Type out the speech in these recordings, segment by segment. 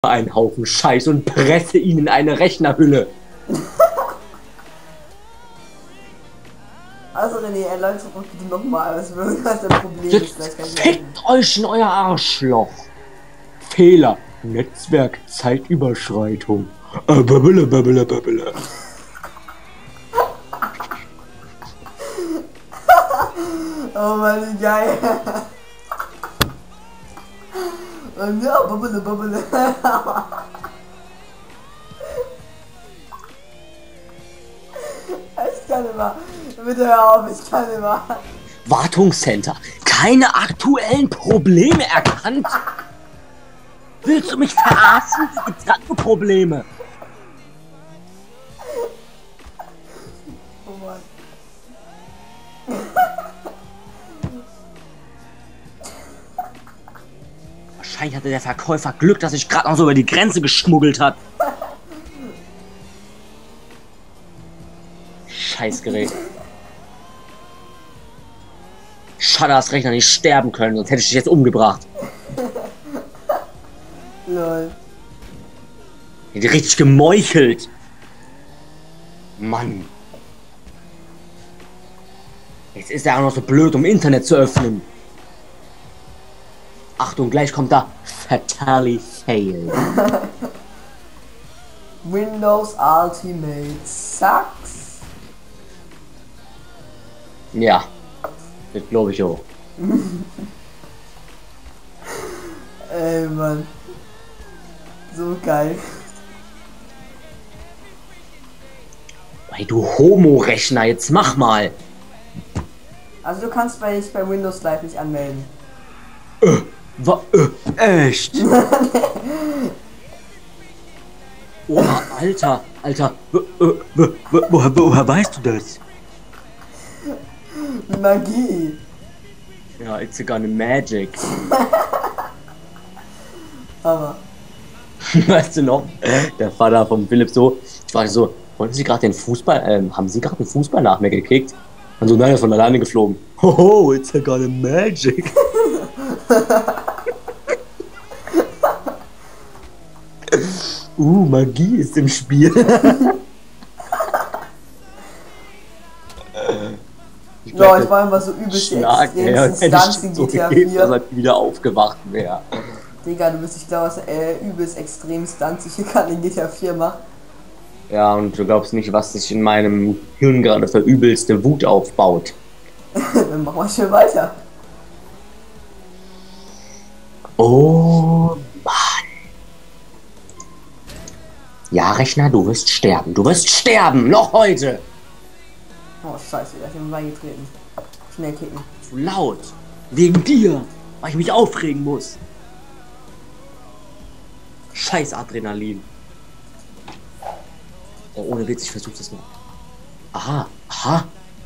einen Haufen Scheiß und presse ihn in eine Rechnerhülle. Also René, erläutert doch bitte nochmal, was das Problem ist. Jetzt fickt euch in euer Arschloch. Fehler. Netzwerk Zeitüberschreitung. Babbele, babbele, babbele. Oh Mann, wie geil. Und ja, babbele, babbele. Ich kann nicht mehr. Bitte hör auf, ich kann nicht mehr. Wartungscenter. Keine aktuellen Probleme erkannt. Willst du mich verarschen? Gibt's grad nur Probleme. Oh Mann. Wahrscheinlich hatte der Verkäufer Glück, dass ich gerade noch so über die Grenze geschmuggelt hat. Scheißgerät. Schade, dass Rechner nicht sterben können, sonst hätte ich dich jetzt umgebracht. Lol. Hätte richtig gemeuchelt. Mann. Jetzt ist er auch noch so blöd, um Internet zu öffnen. Achtung, gleich kommt da Fatally Fail. Windows Ultimate sucks. Ja, das glaube ich auch. Ey, Mann. So geil. Hey, du Homo-Rechner, jetzt mach mal. Also du kannst dich bei Windows Live nicht anmelden. Echt? Oh, Alter, woher weißt du das? Magie. Ja, it's a gonna magic. Aber. Weißt du noch? Der Vater von Philipp so, ich war so, wollten Sie gerade den Fußball, haben Sie gerade den Fußball nach mir gekickt? Und so, nein, er ist von alleine geflogen. Hoho, it's a gonna magic. Magie ist im Spiel. Ich war immer so übelst Instanz in GTA 4. Dass er wieder aufgewacht wäre. Digga, du bist nicht klar, was übelst extrem stunzig hier gerade in GTA 4 macht. Ja, und du glaubst nicht, was sich in meinem Hirn gerade für übelste Wut aufbaut. Dann machen wir schön weiter. Oh Mann. Ja, Rechner, du wirst sterben. Du wirst sterben, noch heute. Oh, scheiße, da ist jemand reingetreten. Schnell kicken. Zu laut. Wegen dir, weil ich mich aufregen muss. Scheiß Adrenalin. Oh, ohne Witz, ich versuch's das noch. Aha, aha.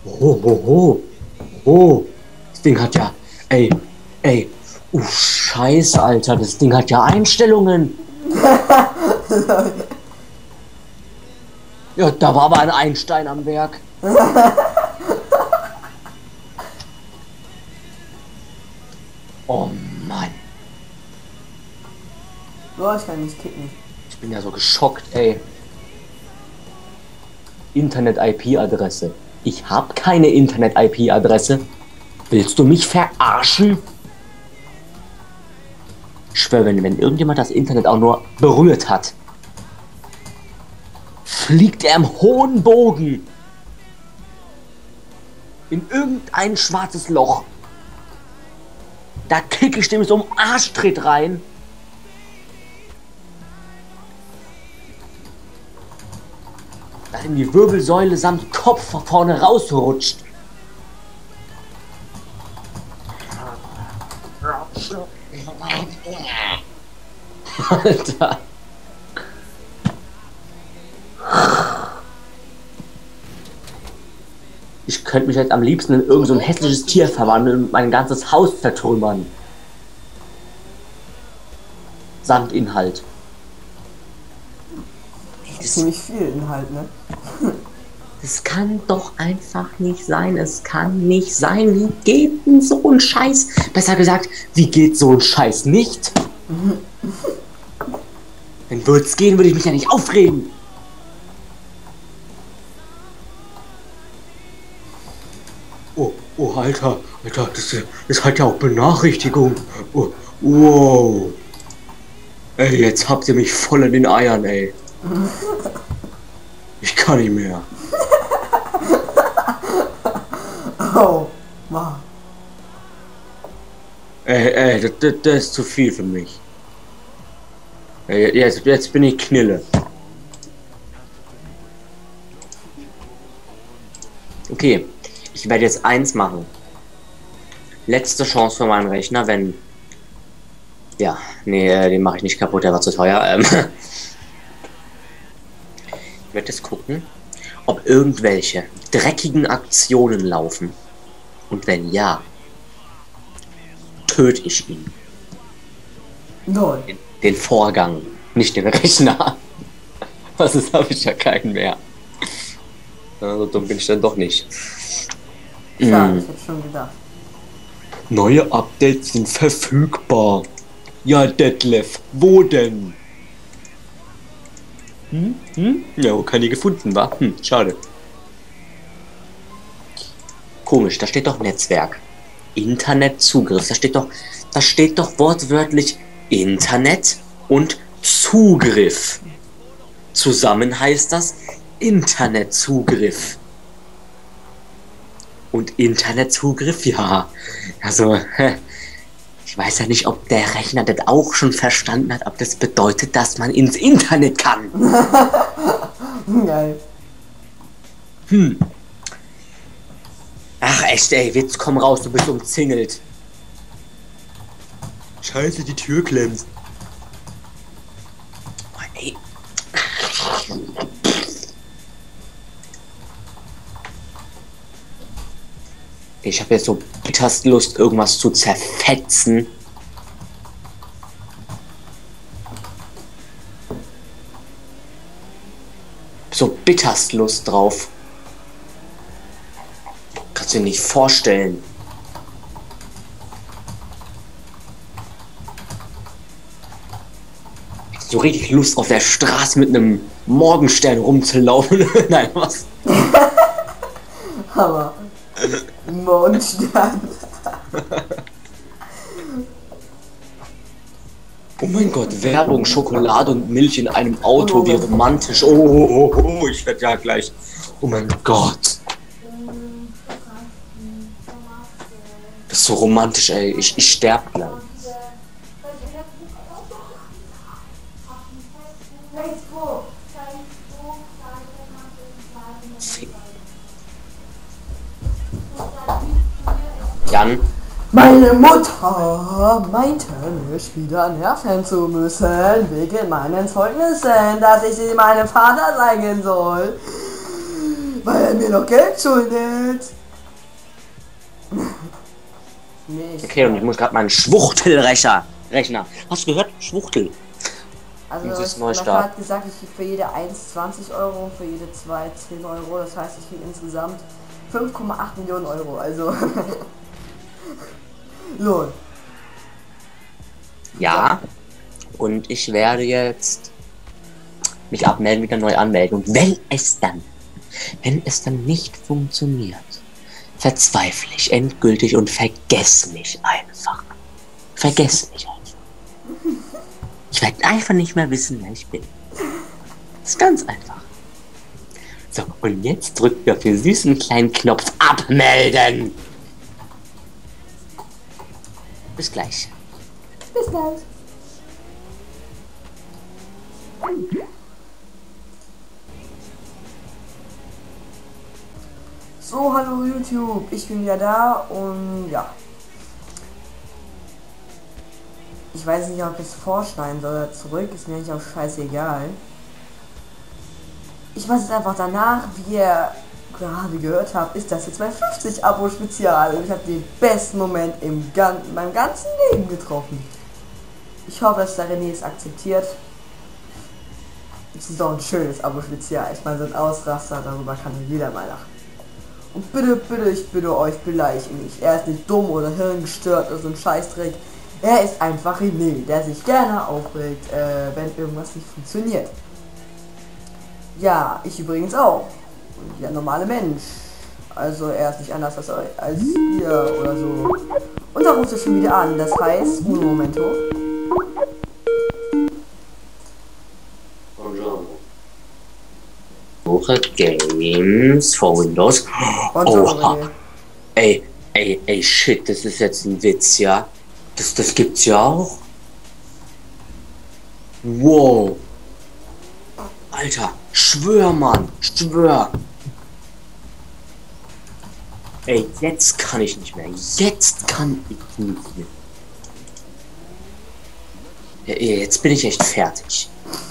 Oh. Das Ding hat ja... Ey. Scheiße, Alter. Das Ding hat ja Einstellungen. Ja, da war aber ein Einstein am Werk. Oh Mann. Boah, ich kann nicht kicken. Ich bin ja so geschockt, ey. Internet-IP-Adresse. Ich habe keine Internet-IP-Adresse. Willst du mich verarschen? Ich schwöre, wenn irgendjemand das Internet auch nur berührt hat, fliegt er im hohen Bogen in irgendein schwarzes Loch. Da kicke ich dem so einen Arschtritt rein. Dass in die Wirbelsäule samt Kopf vorne rausrutscht. Alter. Ich könnte mich jetzt am liebsten in irgend so ein hässliches Tier verwandeln und mein ganzes Haus zertrümmern. Samt Inhalt. Das ist ziemlich viel Inhalt, ne? Das kann doch einfach nicht sein. Es kann nicht sein. Wie geht denn so ein Scheiß? Besser gesagt, wie geht so ein Scheiß nicht? Wenn wird's gehen, würde ich mich ja nicht aufregen. Oh, Alter, das hat ja auch Benachrichtigung. Oh, wow. Ey, jetzt habt ihr mich voll in den Eiern, ey. Ich kann nicht mehr. Oh, Mann. Ey, das ist zu viel für mich. Ey, jetzt bin ich Knille. Okay, ich werde jetzt eins machen. Letzte Chance für meinen Rechner, wenn... Ja, nee, den mache ich nicht kaputt, der war zu teuer. Ich werde jetzt gucken, ob irgendwelche dreckigen Aktionen laufen. Und wenn ja, töte ich ihn. Null. Den Vorgang, nicht den Rechner. Was ist, habe ich ja keinen mehr. So dumm bin ich dann doch nicht. Schade, ich hätte schon gedacht. Neue Updates sind verfügbar. Ja, Detlef, wo denn? Ja, keine gefunden, wa? Schade. Komisch, da steht doch Netzwerk. Internetzugriff. Da steht doch wortwörtlich Internet und Zugriff. Zusammen heißt das Internetzugriff. Und Internetzugriff, ja. Also, ich weiß ja nicht, ob der Rechner das auch schon verstanden hat, ob das bedeutet, dass man ins Internet kann. Geil. Ach echt, ey, jetzt komm raus, du bist umzingelt. Scheiße, die Tür klemmt. Oh, ey. Ich habe jetzt so bitterst Lust, irgendwas zu zerfetzen. So bitterst Lust drauf. Kannst du dir nicht vorstellen. So richtig Lust auf der Straße mit einem Morgenstern rumzulaufen. Nein, was? Hammer. Mondstern. Oh mein Gott, Werbung, Schokolade und Milch in einem Auto, wie romantisch. Oh, ich werde ja gleich. Oh mein Gott. Das ist so romantisch, ey. Ich sterbe gleich. Jan? Meine Mutter meinte, mich wieder nerven zu müssen wegen meinen Zeugnissen, dass ich sie meinem Vater zeigen soll, weil er mir noch Geld schuldet. Nee, Okay, und ich muss gerade meinen Schwuchtelrechner. Hast du gehört? Schwuchtel. Also Das ist mein Neustart. Vater hat gesagt, ich kriege für jede 1 20 Euro, für jede 2 10 Euro, das heißt, ich kriege insgesamt 5,8 Millionen Euro, also Lohn. Ja. Und ich werde jetzt mich abmelden, wieder neu anmelden. Und wenn es dann nicht funktioniert, verzweifle ich endgültig und vergesse mich einfach. Ich werde einfach nicht mehr wissen, wer ich bin. Das ist ganz einfach. So, und jetzt drückt ihr auf den süßen kleinen Knopf abmelden. Bis gleich. Bis gleich. So, hallo YouTube, ich bin wieder da und ja. Ich weiß nicht, ob ich es vorschneiden soll oder zurück, ist mir eigentlich auch scheißegal. Ich weiß jetzt einfach danach, wie ihr gerade gehört habt, ist das jetzt mein 50-Abo-Spezial und ich habe den besten Moment in meinem ganzen Leben getroffen. Ich hoffe, dass der René es akzeptiert. Es ist doch ein schönes Abo-Spezial. Ich meine, so ein Ausraster, darüber kann jeder mal lachen. Und bitte, ich bitte euch, beleidigt ihn nicht. Er ist nicht dumm oder hirngestört oder so ein Scheißdreck. Er ist einfach René, der sich gerne aufregt, wenn irgendwas nicht funktioniert. Ja, ich übrigens auch. Und ja, normale Mensch. Also er ist nicht anders als ihr oder so. Und da ruft er schon wieder an. Das heißt, un momento. Suche Games for Windows. Oha. Ey, shit, das ist jetzt ein Witz, ja? Das gibt's ja auch. Wow. Alter, schwör, Mann, schwör. Ey, jetzt kann ich nicht mehr. Jetzt kann ich nicht mehr. Ja, jetzt bin ich echt fertig.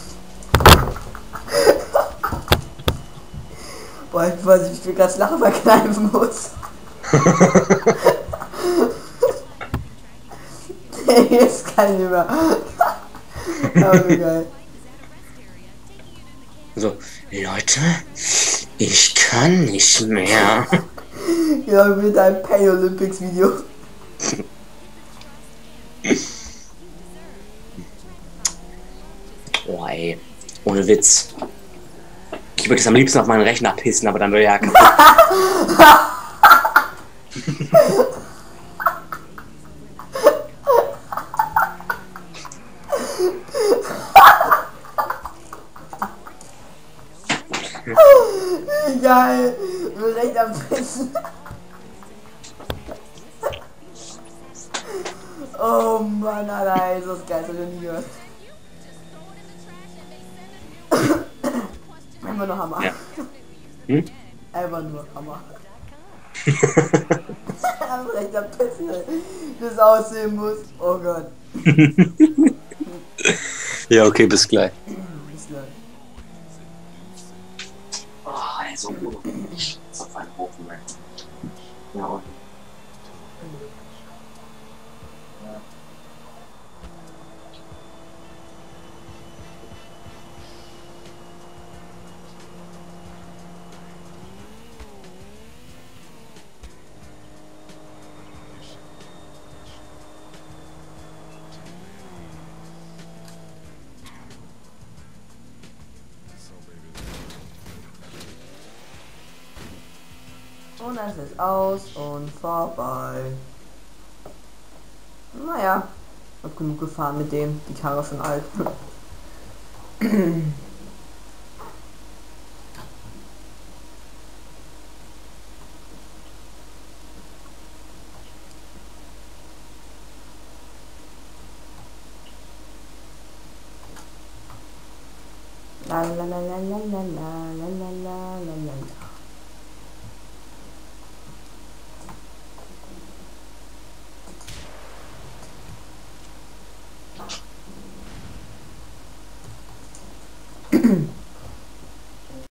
Boah, ich weiß nicht, ich will gerade Lachen verkneifen muss. Ey, jetzt kann ich nicht mehr. Aber wie geil. So, Leute, ich kann nicht mehr. Ja, mit einem Pay Olympics Video. Oh, ey, ohne Witz. Ich würde es am liebsten auf meinen Rechner pissen, aber dann wäre ja kaputt. Geil. Will recht am Pissen. Oh Mann, Alter, ist das geil, das hab ich noch nie gehört. Einfach nur Hammer. Ja. Hm? Einfach nur Hammer. Einfach recht am Pissen, wie das aussehen muss. Oh Gott. Ja, okay, bis gleich. Bis gleich. Oh, also, ich auf einen Ofen, ey. Ja, und. Und dann ist es aus und vorbei. Naja, ich hab genug gefahren mit dem. Die Karre ist schon alt. La la la la la la la la la la la